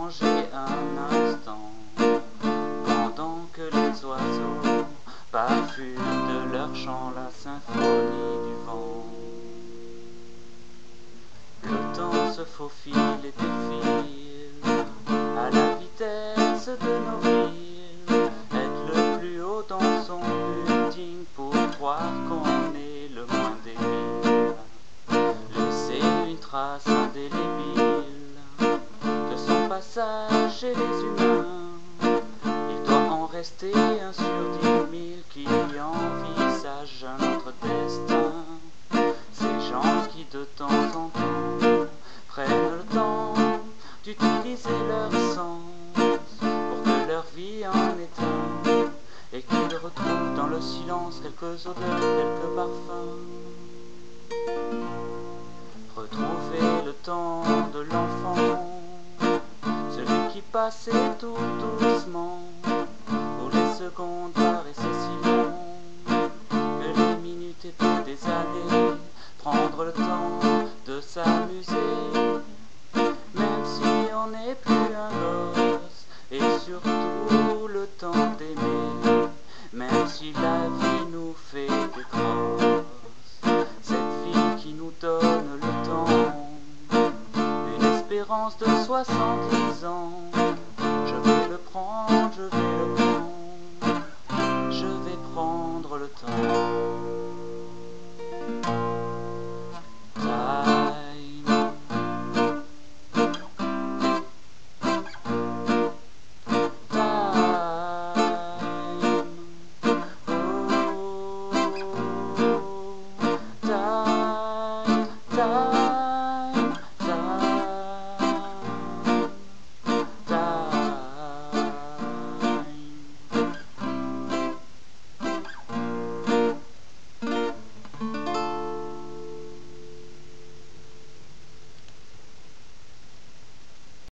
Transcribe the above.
manger un instant, pendant que les oiseaux parfument de leur chant la symphonie du vent. Le temps se faufile et défile à la vitesse de nos villes. Être le plus haut dans son building pour croire qu'on est le moins débile. Laisser une trace indélébile de son passage chez les humains. Il doit en rester un sur 10 000 qui envisagent notre destin. Ces gens qui de temps en temps prennent le temps d'utiliser leur sens pour que leur vie en est un, et qu'ils retrouvent dans le silence quelques odeurs, quelques parfums. Retrouver le temps de l'enfant, celui qui passait tout doucement, où les secondes paraissaient si longues, que les minutes étaient des années. Prendre le temps de s'amuser, même si on n'est plus un gosse, et surtout le temps d'aimer, même si la vie nous fait des crosses. Cette vie qui nous donne le temps, une espérance de 70 ans. Je vais le prendre, je vais le prendre, je vais prendre le temps.